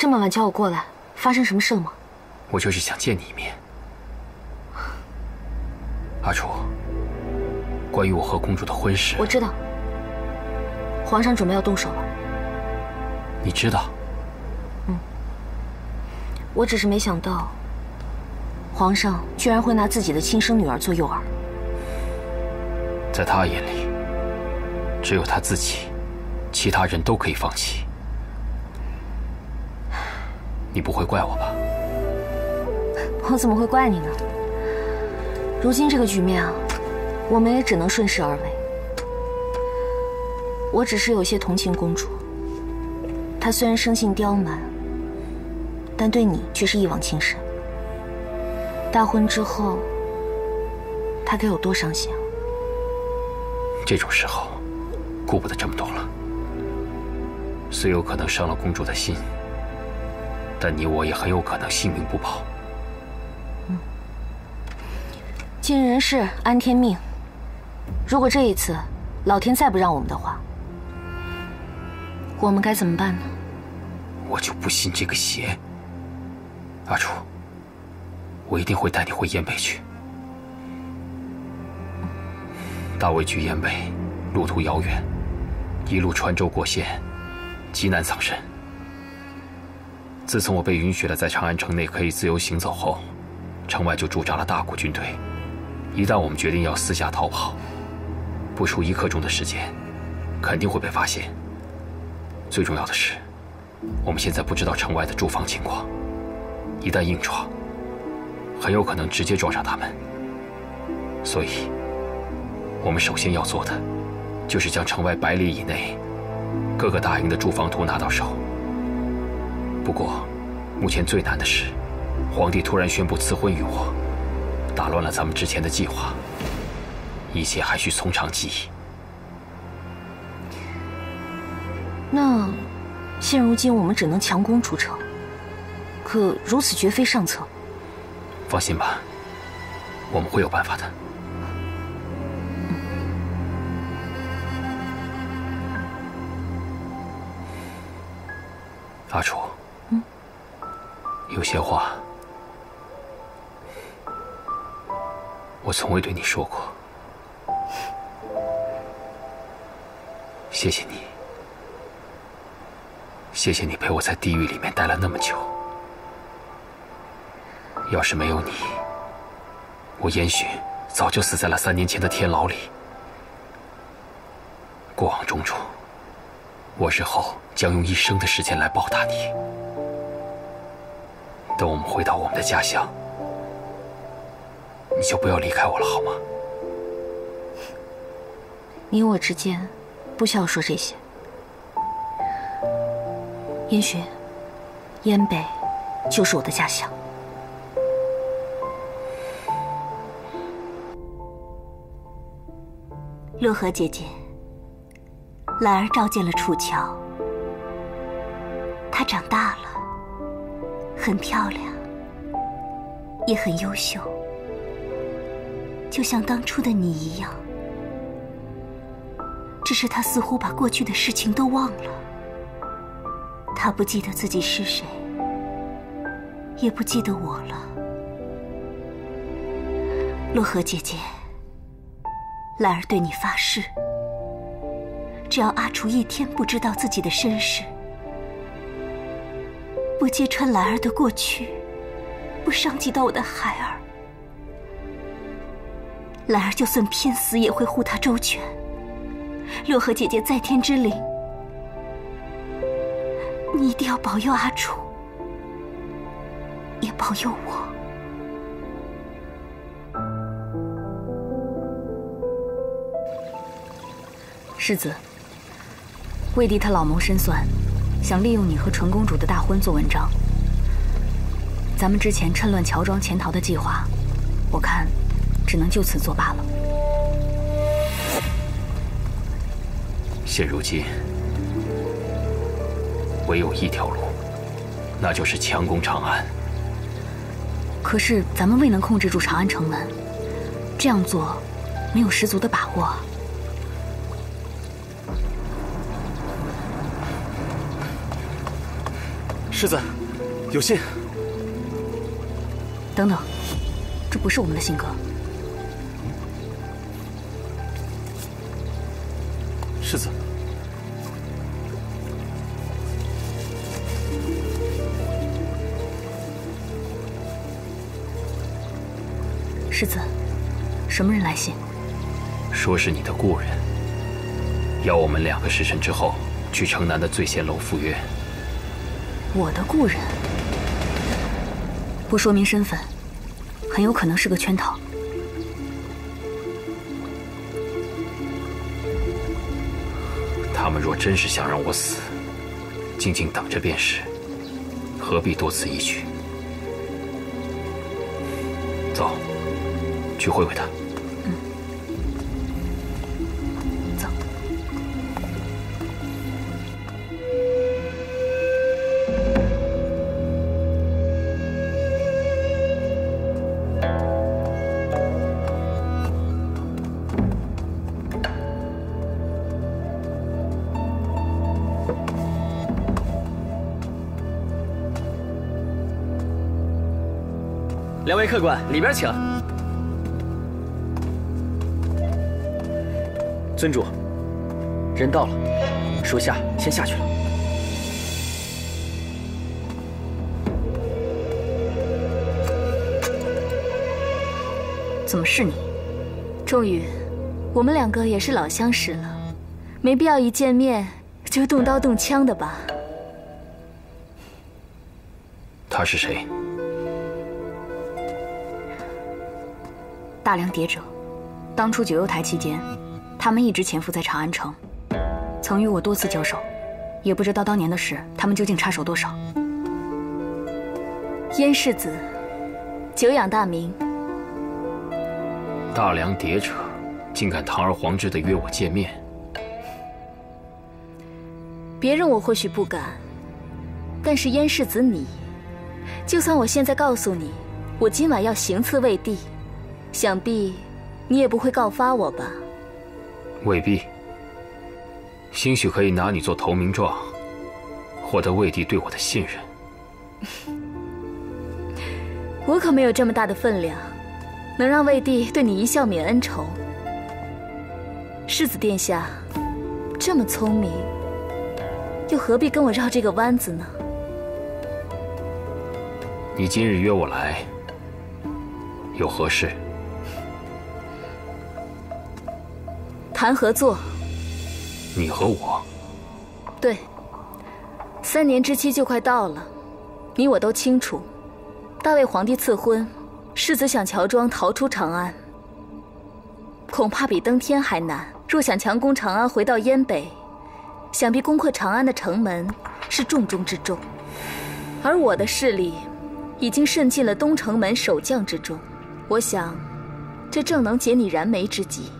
这么晚叫我过来，发生什么事了吗？ 我就是想见你一面。阿楚，关于我和公主的婚事， 我知道。皇上准备要动手了。 你知道？ 我只是没想到，皇上居然会拿自己的亲生女儿做诱饵。 在他眼里，只有他自己，其他人都可以放弃。你不会怪我吧？ 我怎么会怪你呢？如今这个局面啊，我们也只能顺势而为。我只是有些同情公主，她虽然生性刁蛮，但对你却是一往情深。大婚之后，她该有多伤心啊！ 这种时候，顾不得这么多了。虽有可能伤了公主的心，但你我也很有可能性命不保。 尽人事，安天命。如果这一次老天再不让我们的话，我们该怎么办呢？ 我就不信这个邪。阿楚，我一定会带你回燕北去。大魏距燕北，路途遥远，一路穿州过县，极难藏身。自从我被允许了在长安城内可以自由行走后，城外就驻扎了大股军队。一旦我们决定要私下逃跑，不出1刻钟的时间，肯定会被发现。最重要的是，我们现在不知道城外的驻防情况，一旦硬闯，很有可能直接撞上他们。所以，我们首先要做的，就是将城外100里以内各个大营的驻防图拿到手。不过，目前最难的是，皇帝突然宣布赐婚于我，打乱了咱们之前的计划，一切还需从长计议。 那，现如今我们只能强攻出城，可如此绝非上策。 放心吧，我们会有办法的。阿楚，有些话我从未对你说过。谢谢你，谢谢你陪我在地狱里面待了那么久。要是没有你，我也许早就死在了3年前的天牢里。过往种种，我日后将用一生的时间来报答你。等我们回到我们的家乡，你就不要离开我了，好吗？ 你我之间不需要说这些。也许，燕北就是我的家乡。 洛河姐姐，兰儿召见了楚乔。她长大了，很漂亮，也很优秀，就像当初的你一样。只是她似乎把过去的事情都忘了。她不记得自己是谁，也不记得我了。洛河姐姐，兰儿对你发誓，只要阿楚一天不知道自己的身世，不揭穿兰儿的过去，不伤及到我的孩儿，兰儿就算拼死也会护他周全。洛河姐姐在天之灵，你一定要保佑阿楚，也保佑我。 世子，魏帝他老谋深算，想利用你和纯公主的大婚做文章。咱们之前趁乱乔装潜逃的计划，我看只能就此作罢了。 现如今，唯有一条路，那就是强攻长安。 可是咱们未能控制住长安城门，这样做没有十足的把握啊。 世子， 有信。 等等，这不是我们的性格。 世子， 世子，什么人来信？ 说是你的故人，要我们2个时辰之后去城南的醉仙楼赴约。 我的故人，不说明身份，很有可能是个圈套。 他们若真是想让我死，静静等着便是，何必多此一举？走，去会会他。 走。 2位客官，里边请。尊主，人到了，属下先下去了。 怎么是你？ 仲宇，我们2个也是老相识了，没必要一见面就动刀动枪的吧？ 他是谁？ 大梁谍者，当初九幽台期间，他们一直潜伏在长安城，曾与我多次交手，也不知道当年的事，他们究竟插手多少。 燕世子，久仰大名。 大梁谍者，竟敢堂而皇之的约我见面？ 别人我或许不敢，但是燕世子你，就算我现在告诉你，我今晚要行刺魏帝，想必你也不会告发我吧？ 未必，兴许可以拿你做投名状，获得魏帝对我的信任。 我可没有这么大的分量，能让魏帝对你一笑泯恩仇。世子殿下这么聪明，又何必跟我绕这个弯子呢？ 你今日约我来，有何事？ 谈合作。 你和我？ 对，3年之期就快到了，你我都清楚。大魏皇帝赐婚，世子想乔装逃出长安，恐怕比登天还难。若想强攻长安，回到燕北，想必攻克长安的城门是重中之重。而我的势力已经渗进了东城门守将之中，我想，这正能解你燃眉之急。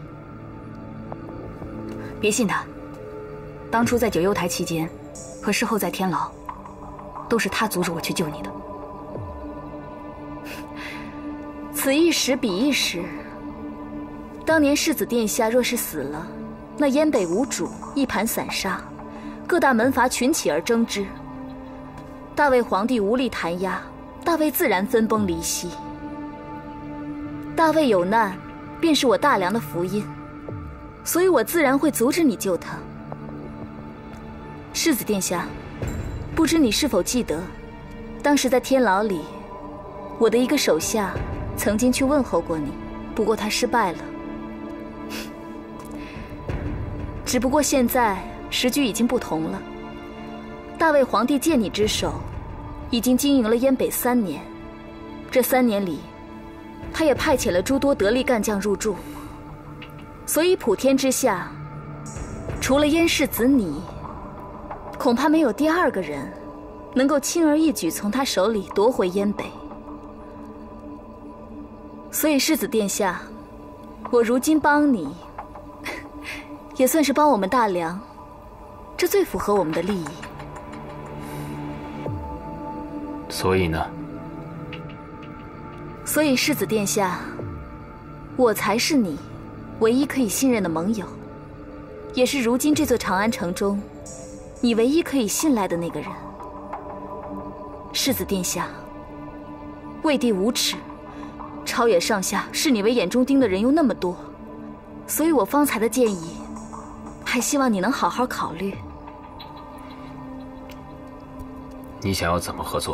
别信他，当初在九幽台期间，和事后在天牢，都是他阻止我去救你的。 此一时彼一时。当年世子殿下若是死了，那燕北无主，一盘散沙，各大门阀群起而争之。大魏皇帝无力弹压，大魏自然分崩离析。大魏有难，便是我大梁的福音，所以我自然会阻止你救他。世子殿下，不知你是否记得，当时在天牢里，我的一个手下曾经去问候过你，不过他失败了。只不过现在时局已经不同了，大魏皇帝借你之手，已经经营了燕北3年。这3年里，他也派遣了诸多得力干将入驻，所以普天之下，除了燕世子你，恐怕没有第2个人能够轻而易举从他手里夺回燕北。所以世子殿下，我如今帮你，也算是帮我们大梁，这最符合我们的利益。 所以呢？ 所以世子殿下，我才是你唯一可以信任的盟友，也是如今这座长安城中你唯一可以信赖的那个人。 世子殿下，魏帝无耻，朝野上下视你为眼中钉的人又那么多，所以我方才的建议，还希望你能好好考虑。 你想要怎么合作？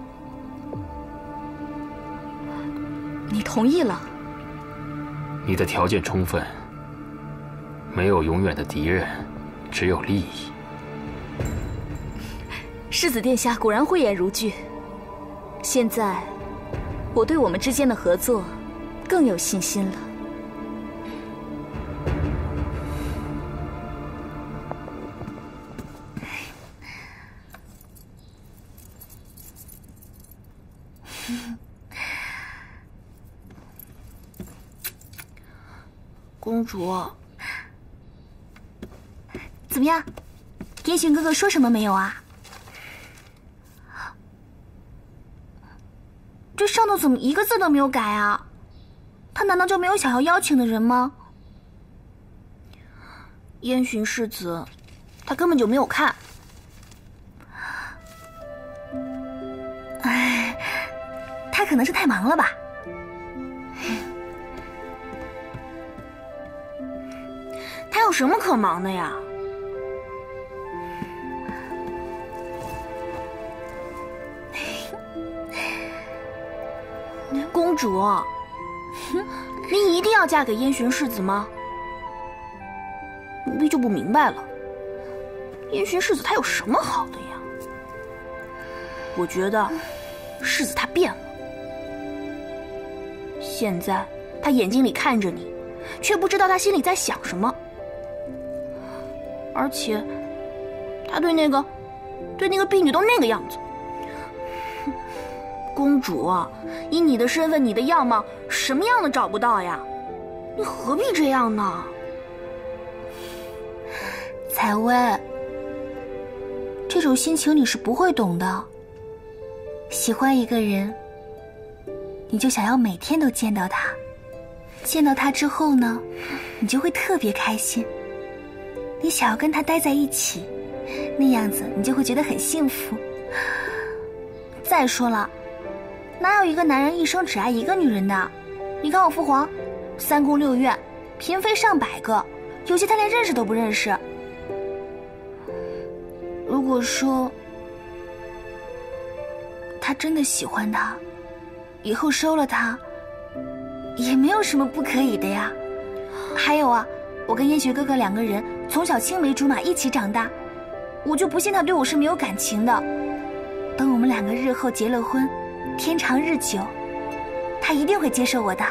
你同意了？ 你的条件充分，没有永远的敌人，只有利益。 世子殿下果然慧眼如炬。现在，我对我们之间的合作更有信心了。 公主，怎么样？烟熏哥哥说什么没有啊？这上头怎么一个字都没有改啊？他难道就没有想要邀请的人吗？烟熏世子，他根本就没有看。哎，他可能是太忙了吧。他有什么可忙的呀？公主，你一定要嫁给烟熏世子吗？奴婢就不明白了，烟熏世子他有什么好的呀？我觉得世子他变了，现在他眼睛里看着你，却不知道他心里在想什么。而且，他对那个婢女都那个样子。公主，以你的身份，你的样貌，什么样的找不到呀？你何必这样呢？采薇，这种心情你是不会懂的。喜欢一个人，你就想要每天都见到他，见到他之后呢，你就会特别开心。你想要跟他待在一起，那样子你就会觉得很幸福。再说了，哪有一个男人一生只爱一个女人的？你看我父皇，3宫6院，嫔妃上百个，有些他连认识都不认识。如果说他真的喜欢他，以后收了他，也没有什么不可以的呀。还有啊，我跟烟雪哥哥2个人从小青梅竹马一起长大，我就不信他对我是没有感情的。等我们2个日后结了婚，天长日久，他一定会接受我的。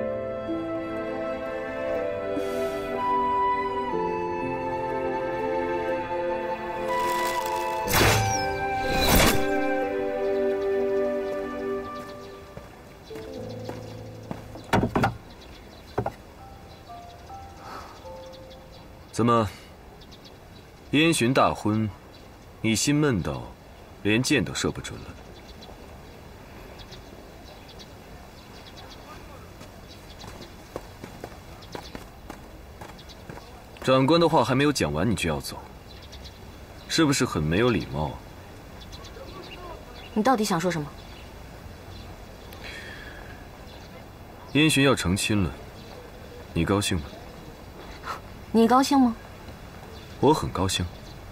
怎么，烟熏大婚，你心闷到连箭都射不准了？长官的话还没有讲完，你就要走，是不是很没有礼貌啊？ 你到底想说什么？ 烟熏要成亲了，你高兴吗？ 你高兴吗？ 我很高兴。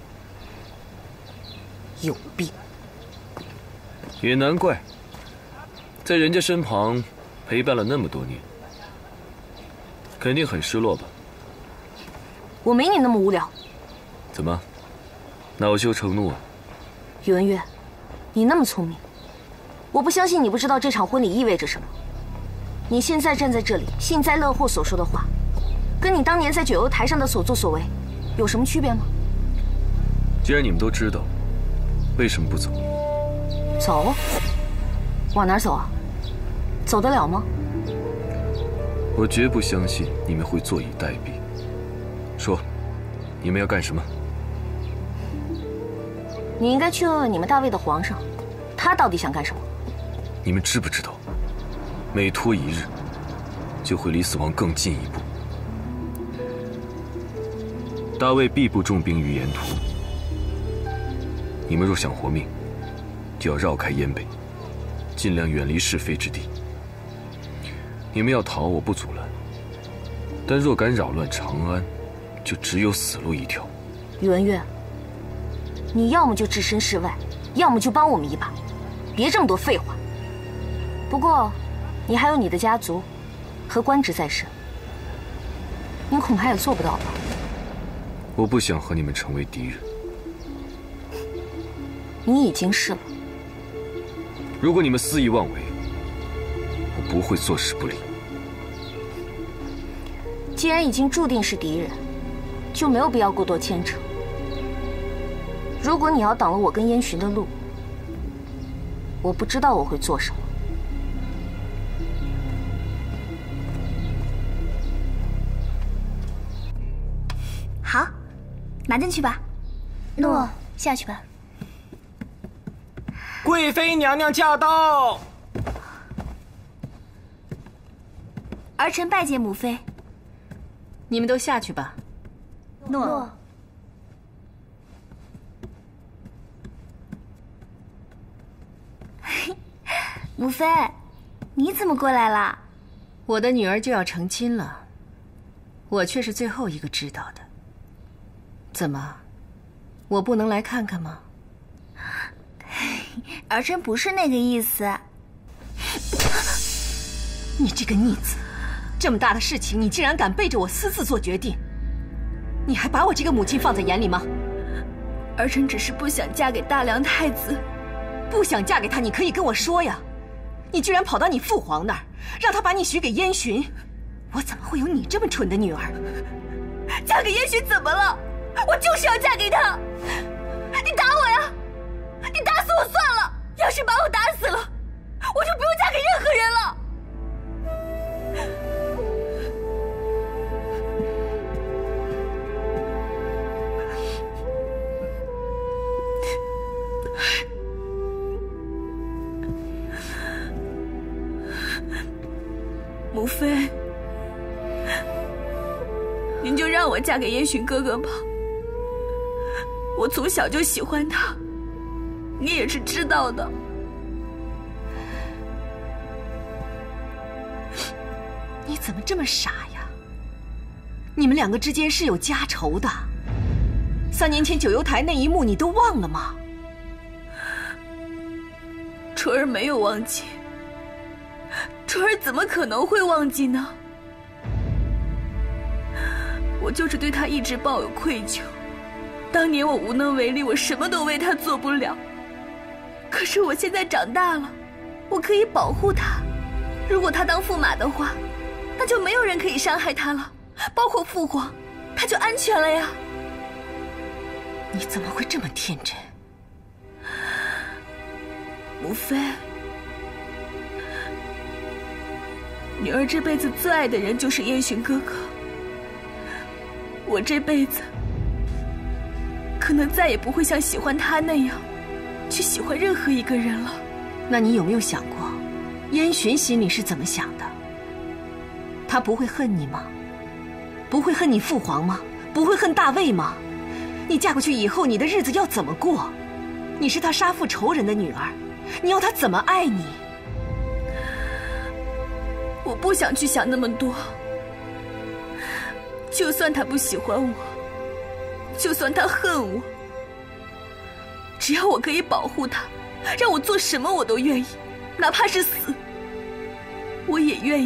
有病！ 也难怪，在人家身旁陪伴了那么多年，肯定很失落吧？ 我没你那么无聊。 怎么，恼羞成怒啊？ 宇文月，你那么聪明，我不相信你不知道这场婚礼意味着什么。你现在站在这里幸灾乐祸所说的话，跟你当年在九幽台上的所作所为，有什么区别吗？ 既然你们都知道，为什么不走？ 走？往哪儿走啊？走得了吗？ 我绝不相信你们会坐以待毙。说，你们要干什么？ 你应该去问问你们大魏的皇上，他到底想干什么？ 你们知不知道，每拖一日，就会离死亡更近一步。大魏必不重兵于沿途，你们若想活命， 就要绕开燕北，尽量远离是非之地。你们要逃，我不阻拦，但若敢扰乱长安，就只有死路一条。 宇文越，你要么就置身事外，要么就帮我们一把，别这么多废话。不过，你还有你的家族和官职在身，你恐怕也做不到吧？ 我不想和你们成为敌人。 你已经是了。 如果你们肆意妄为，我不会坐视不理。 既然已经注定是敌人，就没有必要过多牵扯。如果你要挡了我跟燕巡的路，我不知道我会做什么。 好，拿进去吧。 诺，下去吧。 贵妃娘娘驾到！ 儿臣拜见母妃。 你们都下去吧。 诺。母妃，你怎么过来了？ 我的女儿就要成亲了，我却是最后一个知道的。怎么，我不能来看看吗？ 儿臣不是那个意思。 你这个逆子，这么大的事情，你竟然敢背着我私自做决定，你还把我这个母亲放在眼里吗？ 儿臣只是不想嫁给大梁太子。 不想嫁给他，你可以跟我说呀。你居然跑到你父皇那儿，让他把你许给燕巡，我怎么会有你这么蠢的女儿？ 嫁给燕巡怎么了？我就是要嫁给他！你打我呀！你打死我算了，要是把我打死了，我就不用嫁给任何人了。母妃，您就让我嫁给燕巡哥哥吧。我从小就喜欢他，你也是知道的。 你怎么这么傻呀？你们两个之间是有家仇的。3年前九幽台那一幕你都忘了吗？ 纯儿没有忘记。纯儿怎么可能会忘记呢？我就是对他一直抱有愧疚。当年我无能为力，我什么都为他做不了。可是我现在长大了，我可以保护他。如果他当驸马的话，那就没有人可以伤害他了，包括父皇，他就安全了呀。 你怎么会这么天真？ 母妃，女儿这辈子最爱的人就是燕巡哥哥。我这辈子可能再也不会像喜欢他那样去喜欢任何一个人了。 那你有没有想过，燕巡心里是怎么想的？他不会恨你吗？不会恨你父皇吗？不会恨大卫吗？你嫁过去以后，你的日子要怎么过？你是他杀父仇人的女儿，你要他怎么爱你？ 我不想去想那么多。就算他不喜欢我，就算他恨我，只要我可以保护他，让我做什么我都愿意，哪怕是死，我也愿意。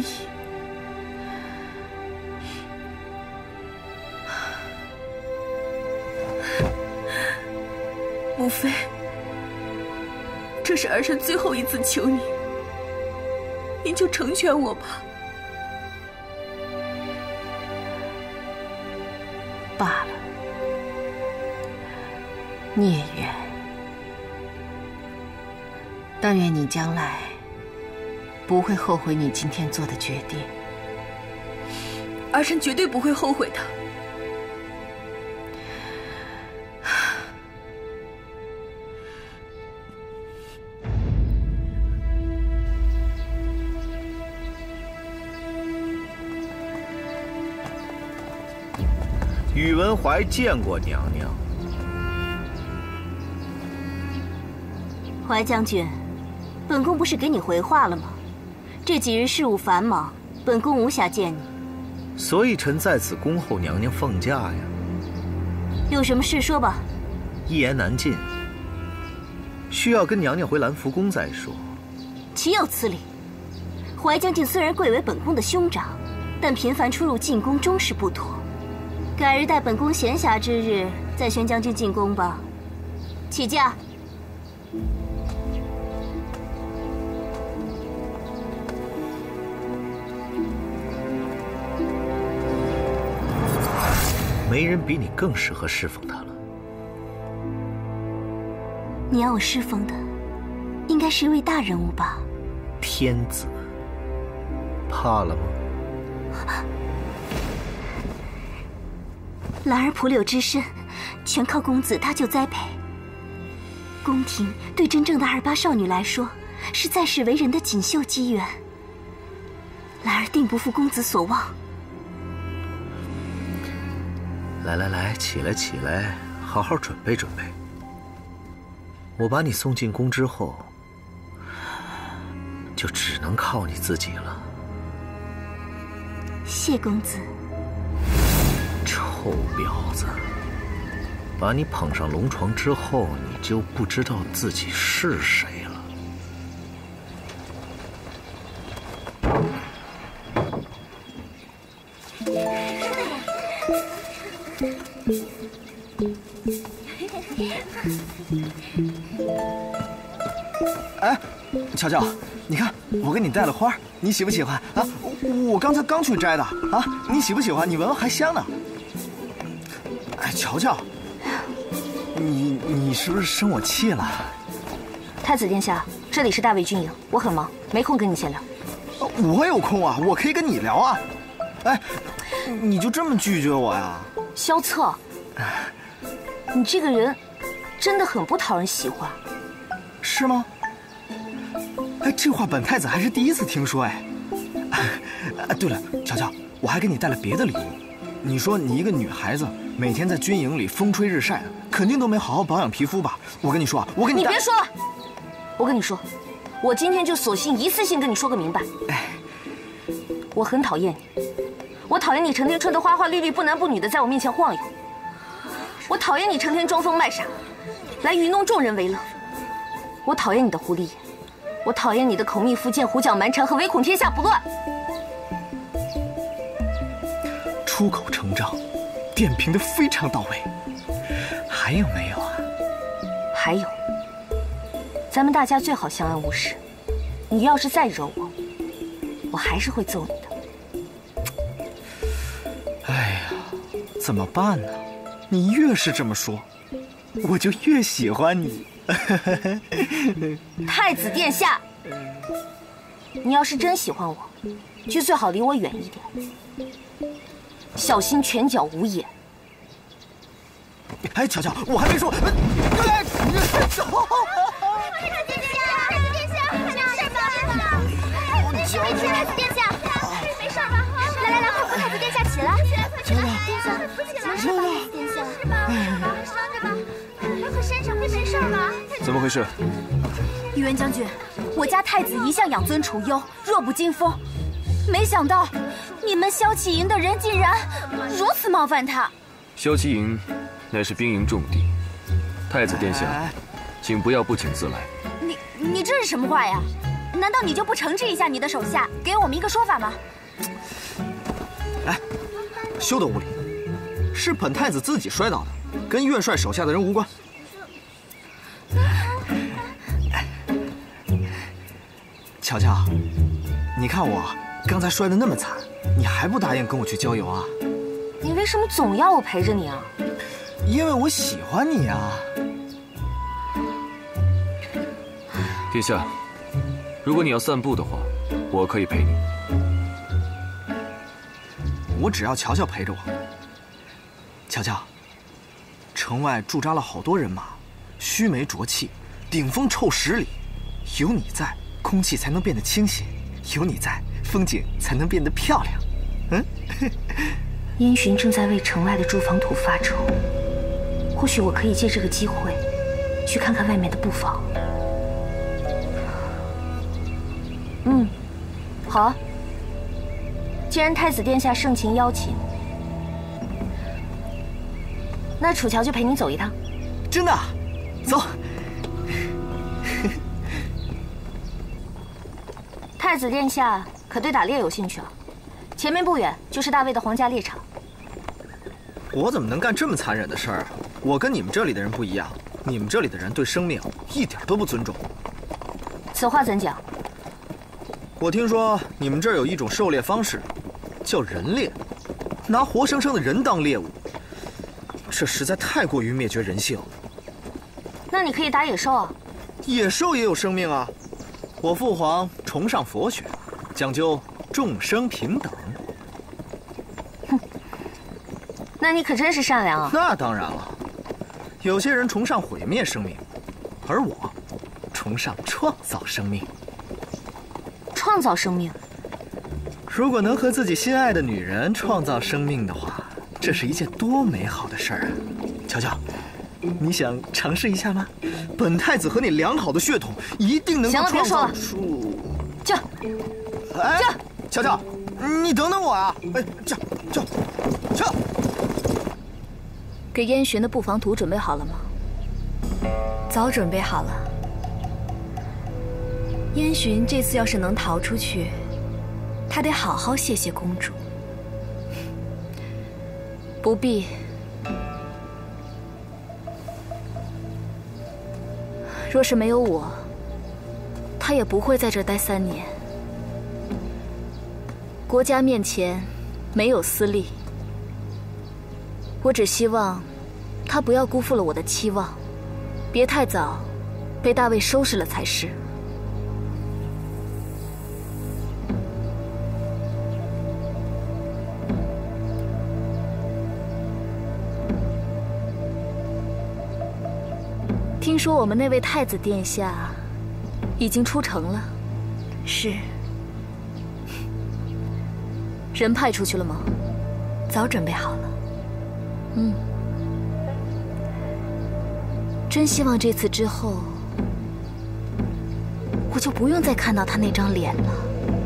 母妃，这是儿臣最后一次求你，您就成全我吧。 罢了，孽缘。但愿你将来不会后悔你今天做的决定。 儿臣绝对不会后悔的。 宇文怀见过娘娘。 怀将军，本宫不是给你回话了吗？这几日事务繁忙，本宫无暇见你。 所以臣在此恭候娘娘放假呀。 有什么事说吧。 一言难尽，需要跟娘娘回兰福宫再说。 岂有此理！怀将军虽然贵为本宫的兄长，但频繁出入进宫终是不妥。改日待本宫闲暇之日，再宣将军进宫吧。起驾。 没人比你更适合侍奉他了。 你要我侍奉的，应该是一位大人物吧？ 天子，怕了吗？ 兰儿蒲柳之身，全靠公子大舅栽培。宫廷对真正的28少女来说，是在世为人的锦绣机缘。兰儿定不负公子所望。 来，起来，好好准备准备。我把你送进宫之后，就只能靠你自己了。 谢公子。 臭婊子，把你捧上龙床之后，你就不知道自己是谁了。 哎，乔乔，你看我给你带了花，你喜不喜欢啊？我刚才刚去摘的啊，你喜不喜欢？你闻闻还香呢。哎，乔乔，你是不是生我气了？ 太子殿下，这里是大魏军营，我很忙，没空跟你闲聊。 我有空啊，我可以跟你聊啊。哎，你就这么拒绝我呀？ 萧策，你这个人真的很不讨人喜欢。 是吗？哎，这话本太子还是第一次听说哎。对了，乔乔，我还给你带了别的礼物。你说你一个女孩子，每天在军营里风吹日晒的，肯定都没好好保养皮肤吧？我跟你说啊，我给你别说了，我跟你说，我今天就索性一次性跟你说个明白。 哎， 我很讨厌你，我讨厌你成天穿得花花绿绿、不男不女的在我面前晃悠，我讨厌你成天装疯卖傻，来愚弄众人为乐。我讨厌你的狐狸眼，我讨厌你的口蜜腹剑、胡搅蛮缠和唯恐天下不乱。 出口成章，点评的非常到位。还有没有啊？ 还有，咱们大家最好相安无事。你要是再惹我，我还是会揍你的。 哎呀，怎么办呢？你越是这么说，我就越喜欢你。 太子殿下，你要是真喜欢我，就最好离我远一点，小心拳脚无眼。 哎，乔乔，我还没说。哎，走！ 太子殿下，太子殿下，没事吧？太子殿下，没事吧？来，快扶太子殿下起来！ 乔乔， 殿下，扶起来！是吧？殿下，是吧？伤着吧？快扇上，没事吧？ 怎么回事？ 宇文将军，我家太子一向养尊处优，弱不禁风，没想到你们骁骑营的人竟然如此冒犯他。 骁骑营乃是兵营重地，太子殿下，请不要不请自来。 你这是什么话呀？难道你就不惩治一下你的手下，给我们一个说法吗？ 哎，休得无礼！是本太子自己摔倒的，跟元帅手下的人无关。乔乔，你看我刚才摔得那么惨，你还不答应跟我去郊游啊？ 你为什么总要我陪着你啊？ 因为我喜欢你啊。 殿下，如果你要散步的话，我可以陪你。 我只要乔乔陪着我。乔乔，城外驻扎了好多人马，须眉浊气，顶风臭10里，有你在，空气才能变得清新；有你在，风景才能变得漂亮。嗯。 燕洵正在为城外的驻防土发愁，或许我可以借这个机会，去看看外面的布防。 好，既然太子殿下盛情邀请，那楚乔就陪你走一趟。 真的？走。 太子殿下可对打猎有兴趣啊？前面不远就是大魏的皇家猎场。 我怎么能干这么残忍的事儿啊？我跟你们这里的人不一样，你们这里的人对生命一点都不尊重。 此话怎讲？ 我听说你们这儿有一种狩猎方式，叫人猎，拿活生生的人当猎物，这实在太过于灭绝人性。 那你可以打野兽啊。 野兽也有生命啊。我父皇崇尚佛学，讲究众生平等。 哼，那你可真是善良啊。 那当然了，有些人崇尚毁灭生命，而我崇尚创造生命。 创造生命？ 如果能和自己心爱的女人创造生命的话，这是一件多美好的事儿啊！乔乔，你想尝试一下吗？本太子和你良好的血统一定能够创造出…… 驾！ 哎，乔乔，你等等我啊！哎，驾！ 给燕巡的布防图准备好了吗？ 早准备好了。燕巡这次要是能逃出去，他得好好谢谢公主。 不必。若是没有我，他也不会在这儿待3年。国家面前没有私利，我只希望他不要辜负了我的期望，别太早被大卫收拾了才是。听说我们那位太子殿下已经出城了。 是。 人派出去了吗？ 早准备好了。 真希望这次之后，我就不用再看到他那张脸了。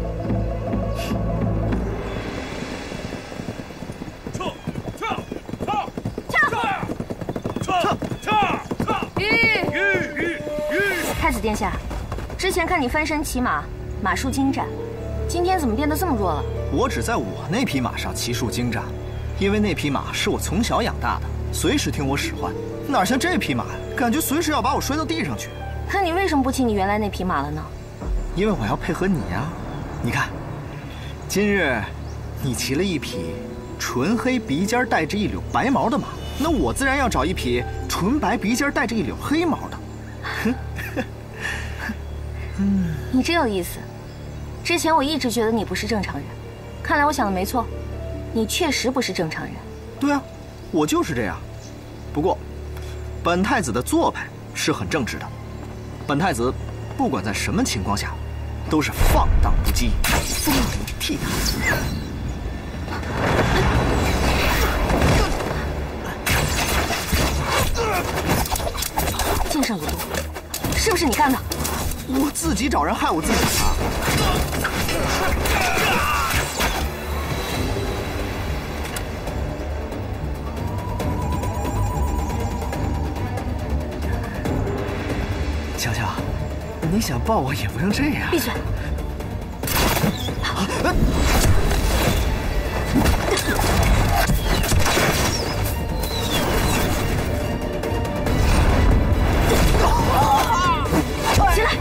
太子殿下，之前看你翻身骑马，马术精湛，今天怎么变得这么弱了？ 我只在我那匹马上骑术精湛，因为那匹马是我从小养大的，随时听我使唤，哪像这匹马，感觉随时要把我摔到地上去。 那你为什么不骑你原来那匹马了呢？ 因为我要配合你呀。你看，今日你骑了一匹纯黑鼻尖带着一绺白毛的马，那我自然要找一匹纯白鼻尖带着一绺黑毛的。 你真有意思。之前我一直觉得你不是正常人，看来我想的没错，你确实不是正常人。 对啊，我就是这样。不过，本太子的做派是很正直的。本太子不管在什么情况下，都是放荡不羁，风流倜傥。 敬圣鲁都，是不是你干的？ 我自己找人害我自己啊！乔乔，你想抱我也不用这样。 闭嘴！起来！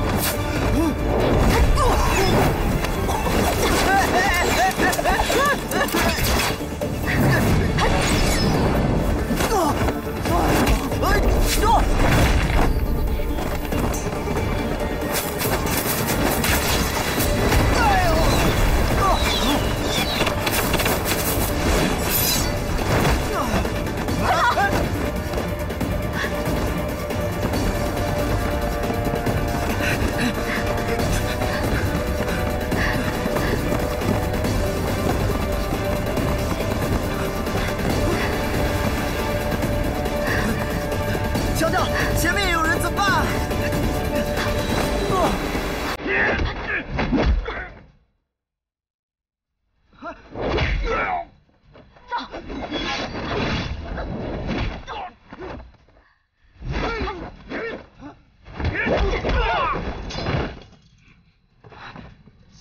乔乔，前面有人怎么办？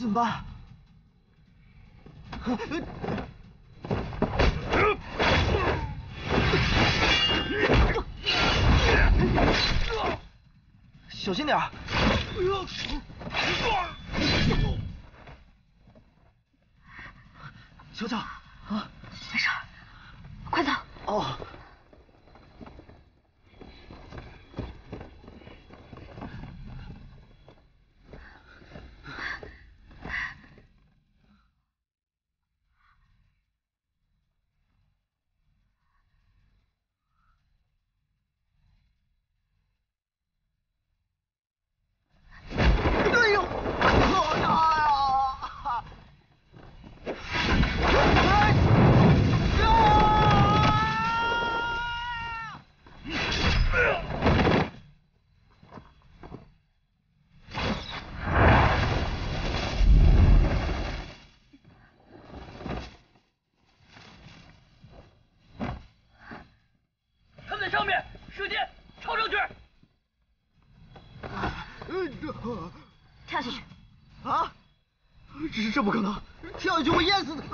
么办？小心点儿！乔乔，啊， 没事，快走！ 哦。 上面射箭，抄上去！ 跳下去！ 啊！这不可能，跳下去会淹死的！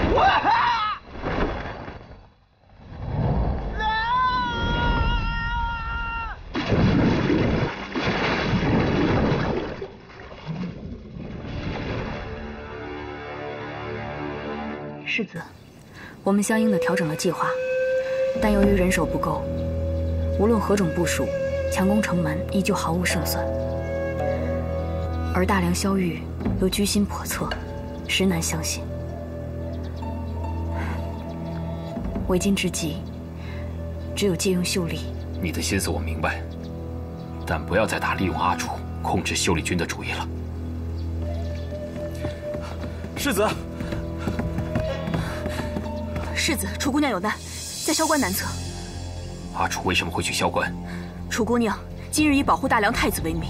世子，我们相应的调整了计划，但由于人手不够，无论何种部署，强攻城门依旧毫无胜算。而大梁萧玉又居心叵测，实难相信。为今之计，只有借用秀丽。 你的心思我明白，但不要再打利用阿楚控制秀丽军的主意了。 世子， 世子，楚姑娘有难，在萧关南侧。 阿楚为什么会去萧关？ 楚姑娘今日以保护大梁太子为名。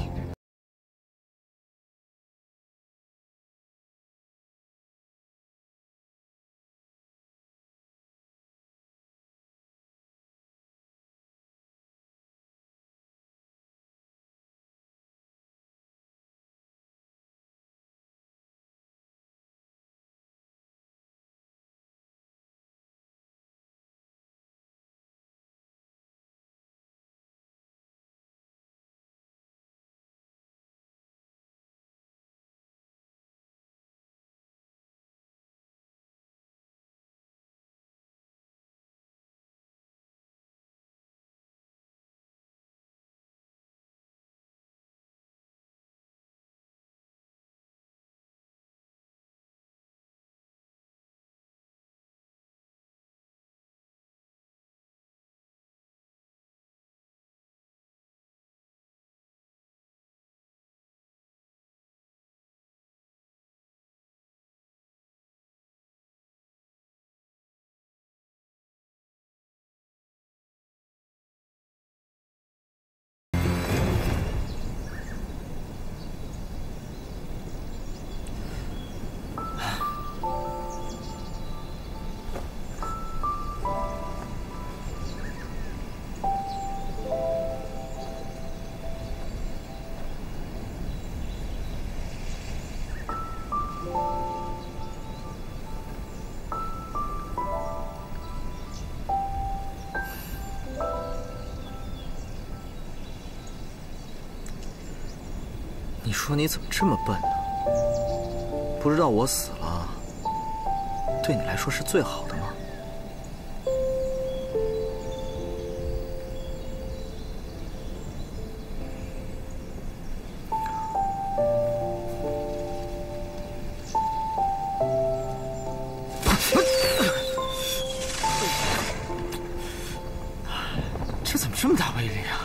你说你怎么这么笨呢？不知道我死了，对你来说是最好的吗？ 这怎么这么大威力啊？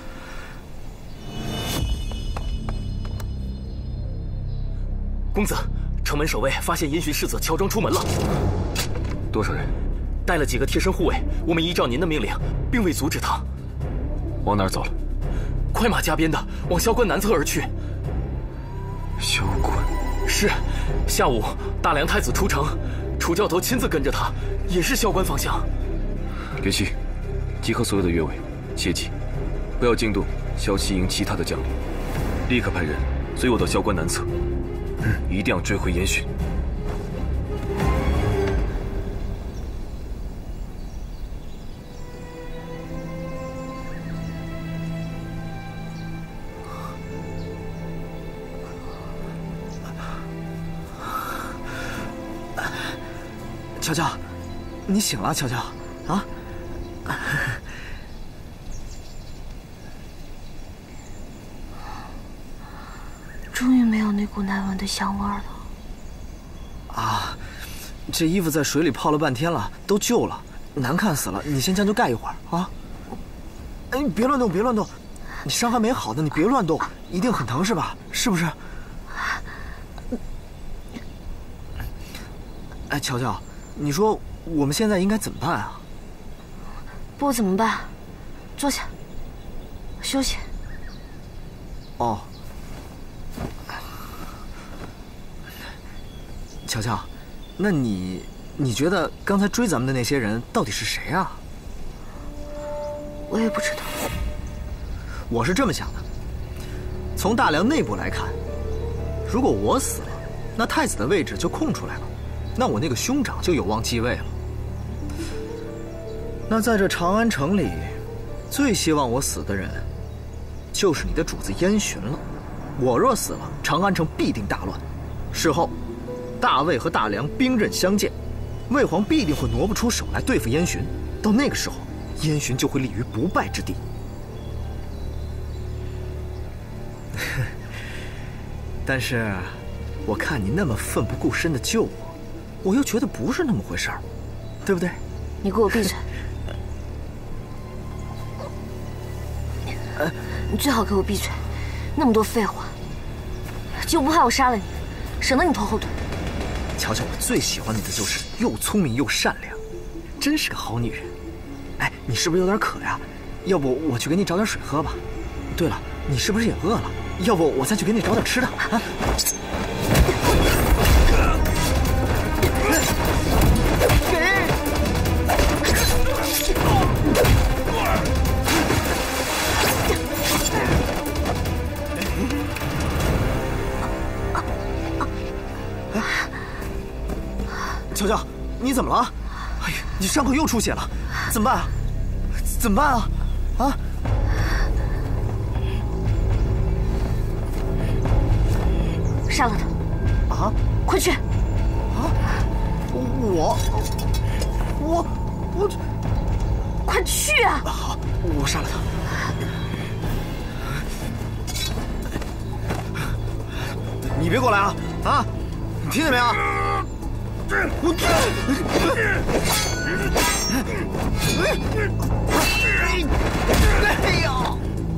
公子，城门守卫发现因循世子乔装出门了。 多少人？ 带了几个贴身护卫，我们依照您的命令，并未阻止他。 往哪儿走了？ 快马加鞭的往萧关南侧而去。 萧关？ 是。下午大梁太子出城，楚教头亲自跟着他，也是萧关方向。 别急，集合所有的越卫，切记，不要惊动萧西营其他的将领，立刻派人随我到萧关南侧。 一定要追回烟熏。 乔乔，你醒了，乔乔，啊！ 终于没有那股难闻的香味了。 啊，这衣服在水里泡了半天了，都旧了，难看死了。你先将就盖一会儿啊！哎，你别乱动，别乱动，你伤还没好呢，你别乱动，一定很疼是吧？是不是？哎，乔乔，你说我们现在应该怎么办啊？ 不怎么办？坐下，休息。 哦。乔乔，那你觉得刚才追咱们的那些人到底是谁啊？ 我也不知道。 我是这么想的，从大梁内部来看，如果我死了，那太子的位置就空出来了，那我那个兄长就有望继位了。那在这长安城里，最希望我死的人，就是你的主子燕洵了。我若死了，长安城必定大乱，事后大魏和大梁兵刃相见，魏皇必定会挪不出手来对付燕洵。到那个时候，燕洵就会立于不败之地。但是，我看你那么奋不顾身的救我又觉得不是那么回事儿，对不对？ 你给我闭嘴！你最好给我闭嘴！那么多废话，就不怕我杀了你，省得你拖后腿。 乔乔，我最喜欢你的就是又聪明又善良，真是个好女人。哎，你是不是有点渴呀？要不我去给你找点水喝吧。对了，你是不是也饿了？要不我再去给你找点吃的啊？乔乔，你怎么了？哎呀，你伤口又出血了，怎么办啊？怎么办啊？啊！ 杀了他！ 啊！ 快去！ 啊！我， 快去啊！ 好，我杀了他。你别过来啊！啊！你听见没有？哎呀！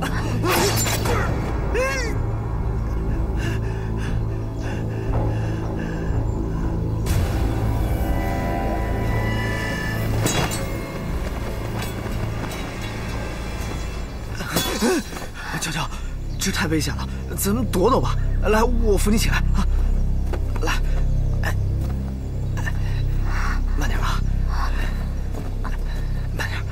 乔乔，这太危险了，咱们躲躲吧。来，我扶你起来啊！来，哎，慢点啊，慢点。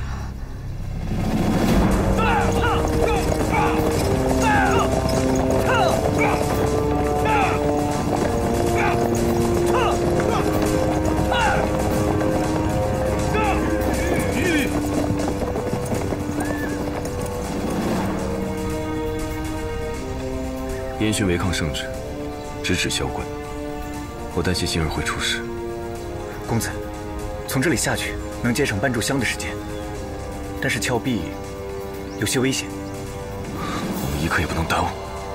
燕洵违抗圣旨，直指萧关，我担心星儿会出事。 公子，从这里下去能节省半炷香的时间，但是峭壁有些危险， 我们一刻也不能耽误。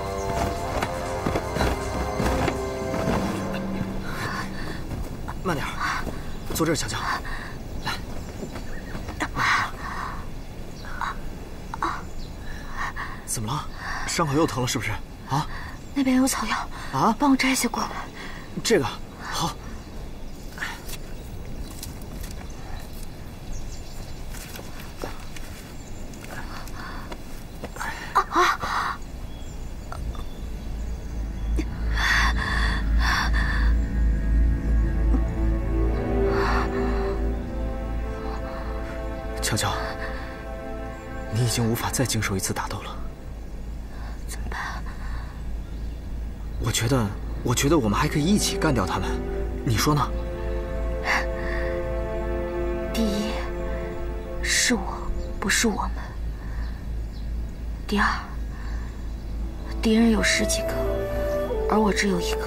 慢点，坐这儿，乔乔。来，怎么了？伤口又疼了是不是？啊？ 那边有草药啊， 帮我摘些过来。 这个好。乔乔，你已经无法再经受一次打斗了。 怎么办？ 我觉得我觉得我们还可以一起干掉他们，你说呢？ 第一，是我，不是我们。第二，敌人有10几个，而我只有1个。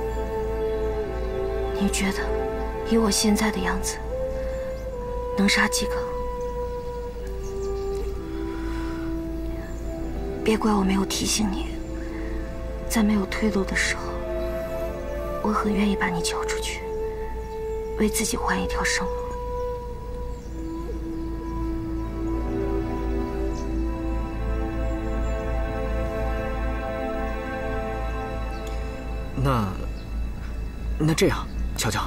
你觉得，以我现在的样子，能杀几个？别怪我没有提醒你，在没有退路的时候，我很愿意把你交出去，为自己换一条生路。 那这样，乔乔，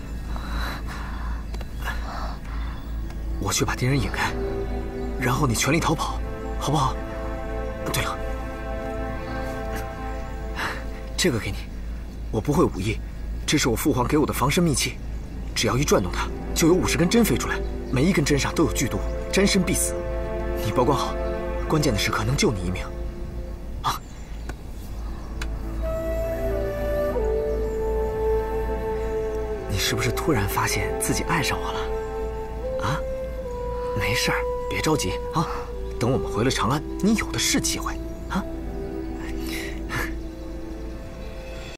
我去把敌人引开，然后你全力逃跑，好不好？对了，这个给你，我不会武艺，这是我父皇给我的防身秘器，只要一转动它，就有50根针飞出来，每一根针上都有剧毒，沾身必死。你保管好，关键的时刻能救你一命。啊！你是不是突然发现自己爱上我了？啊？没事儿，别着急啊，等我们回了长安，你有的是机会。